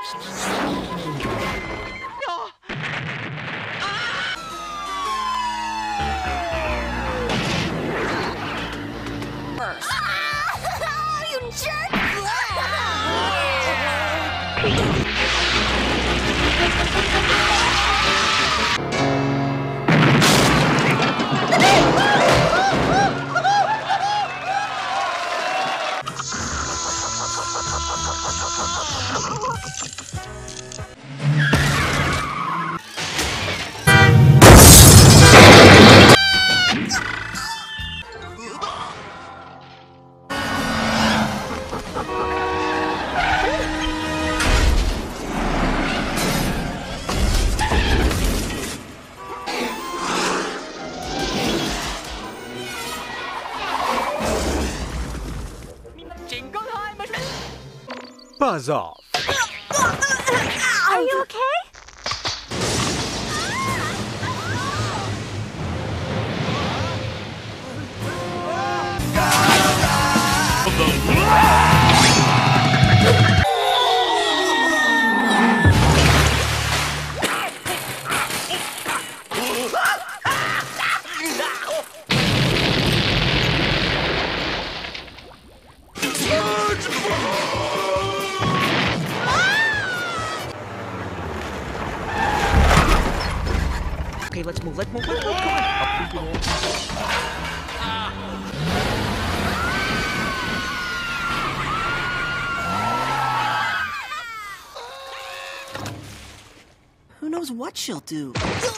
You jerk! Buzz off. Are you okay? Okay, let's move. Come on. Who knows what she'll do?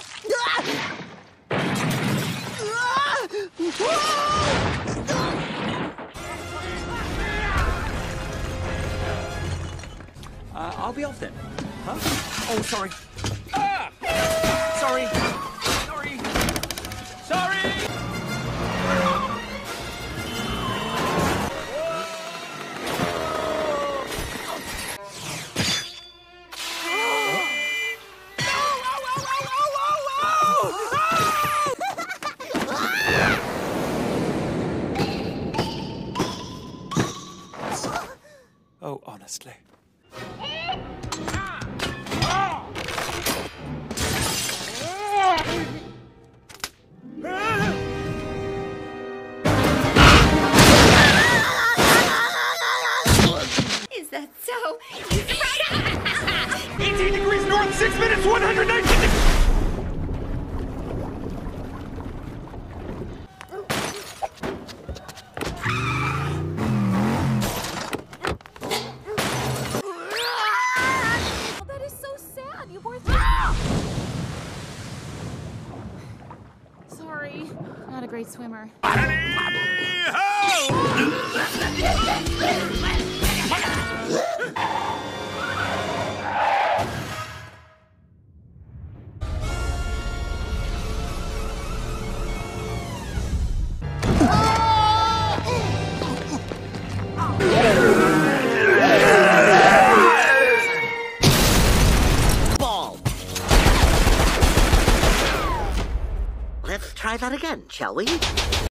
I'll be off then. Huh? Oh, sorry. Ah! Sorry. Oh, honestly. Is that so? He's right! 18 degrees north, 6 minutes, 119 degrees. That is so sad. You poor Sorry, not a great swimmer. Ball. Let's try that again, shall we?